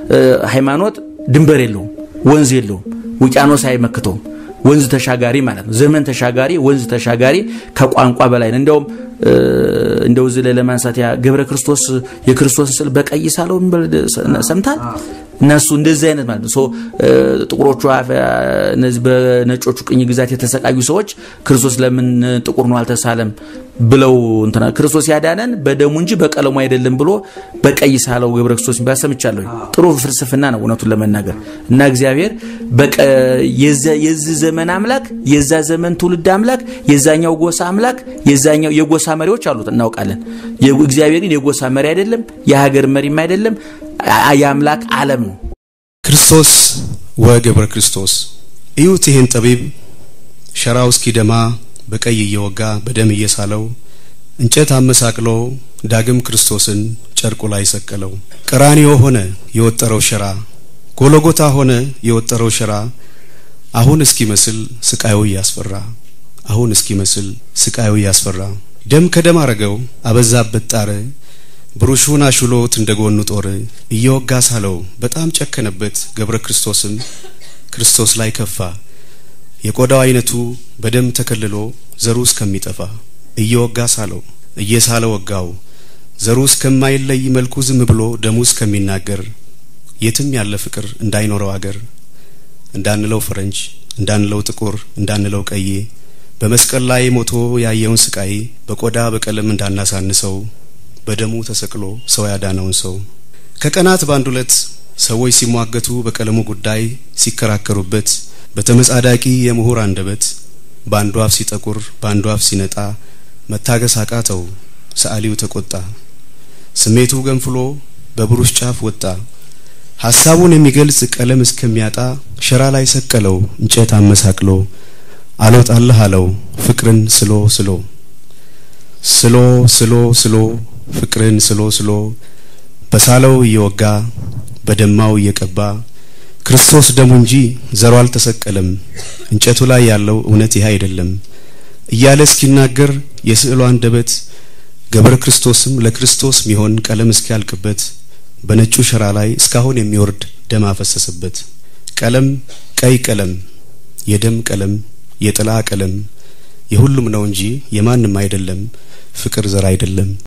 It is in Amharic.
ሃይማኖት ድንበር የለውም ወንዝ የለውም ውቅያኖስ አይመክተውም ወንዝ ተሻጋሪ ማለት ነው ዘመን ተሻጋሪ ወንዝ ተሻጋሪ ከቋንቋ በላይ ነው እንደው ዝለ ለማንሳት ያ ገብረ ክርስቶስ የክርስቶስን ስል በቀይ ሳለው ሰምታል እነሱ እንደዚህ አይነት ማለት ነው ጥቁሮቹ እነዚህ በነጮቹ ቅኝ ግዛት የተሰቃዩ ሰዎች ክርስቶስ ለምን ጥቁር ነው አልተሳለም ብለው እንትና ክርስቶስ ያዳነን በደሙ እንጂ በቀለሙ አይደለም ብሎ በቀይ ሳለው ገብረ ክርስቶስ ባሰምቻለሁ ጥሩ ፍልስፍና ነው እውነቱን ለመናገር እና እግዚአብሔር የዚህ ዘመን አምላክ የዛ ዘመን ትውልድ አምላክ የዛኛው ጎሳ አምላክ የዛኛው የጎሳ መሪዎች አሉት እናውቃለን የእግዚአብሔርን የጎሳ መሪ አይደለም የሀገር መሪም አይደለም አያምላክ ዓለም ነው ክርስቶስ ወገብረ ክርስቶስ እዩት ይሄን ጠቢብ ሸራው እስኪደማ በቀይ እየወጋ በደም እየሳለው እንጨት አመሳቅሎ ዳግም ክርስቶስን ጨርቁ ላይ ሰቀለው ቀራንዮ ሆነ የወጠረው ሸራ ጎልጎታ ሆነ የወጠረው ሸራ አሁን እስኪመስል ስቃዩ ያስፈራ አሁን እስኪመስል ስቃዩ ያስፈራ ደም ከደም አረገው አበዛበት ጣረ ብሩሹን አሽሎት እንደጎኑ ጦር እየወጋ ሳለው በጣም ጨከነበት ገብረ ክርስቶስም ክርስቶስ ላይ ከፋ የቆዳው አይነቱ በደም ተከልሎ ዘሩ እስከሚጠፋ እየወጋ ሳለው እየሳለው ወጋው ዘሩ እስከማይለይ መልኩ ዝም ብሎ ደሙ እስከሚናገር የትም ያለ ፍቅር እንዳይኖረው አገር እንዳንለው ፈረንጅ እንዳንለው ጥቁር እንዳንለው ቀይ በመስቀል ላይ ሞቶ ያየውን ስቃይ በቆዳ በቀለም እንዳናሳንሰው በደሙ ተሰቅሎ ሰው ያዳነውን ሰው ከቀናት ባንዱለት ሰዎች ሲሟገቱ በቀለሙ ጉዳይ ሲከራከሩበት በተመጻዳቂ የምሁር አንደበት ባንዱ አፍ ሲጠቁር ባንዱ አፍ ሲነጣ መታገስ አቃተው ሰዓሊው ተቆጣ ስሜቱ ገንፍሎ በብሩሽ ጫፍ ወጣ ሐሳቡን የሚገልጽ ቀለም እስከሚያጣ ሸራ ላይ ሰቀለው እንጨት አመሳቅሎ አልወጣልህ አለው ፍቅርን ስሎ ስሎ ስሎ ስሎ ስሎ ፍቅርን ስሎ ስሎ በሳለው እየወጋ በደማው እየቀባ ክርስቶስ ደሙ እንጂ ዘሩ አልተሰቀለም እንጨቱ ላይ ያለው እውነት ይሄ አይደለም እያለ እስኪናገር የስዕሉ አንደበት ገብረ ክርስቶስም ለክርስቶስ ሚሆን ቀለም እስኪያልቅበት በነጩ ሸራ ላይ እስካሁን የሚወርድ ደም አፈሰሰበት ቀለም ቀይ ቀለም የደም ቀለም የጥላ ቀለም የሁሉም ነው እንጂ የማንም አይደለም ፍቅር ዘር አይደለም